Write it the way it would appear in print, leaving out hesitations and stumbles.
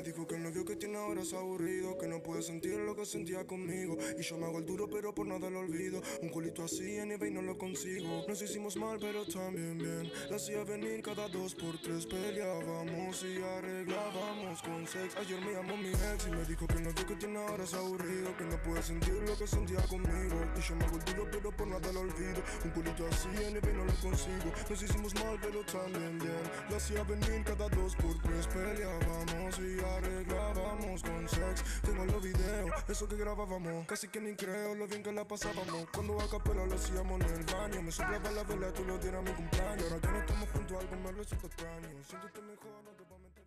dijo que el novio que tiene ahora es aburrido, que no puede sentir lo que sentía conmigo. Y yo me hago el duro pero por nada lo olvido. Un culito así en eBay no lo consigo. Nos hicimos mal pero también bien. La hacía venir cada 2 por 3. Peleábamos y arreglábamos con sex. Ayer me llamó mi ex y me dijo que el novio que tiene ahora es aburrido, que no puede sentir lo que sentía conmigo. Y yo me hago el duro pero por nada lo olvido. Un culito así en eBay no lo consigo. Nos hicimos mal pero también bien. La hacía venir cada 2 por 3. Peleábamos y arreglábamos con sex. Tengo los videos, eso que grabábamos. Casi que ni creo lo bien que la pasábamos. Cuando a capela lo hacíamos en el baño. Me soplaba la vela, tú lo dieras a mi cumpleaños. Ahora que no estamos juntos, algo me resulta extraño. Siéntete mejor, no te voy a meter.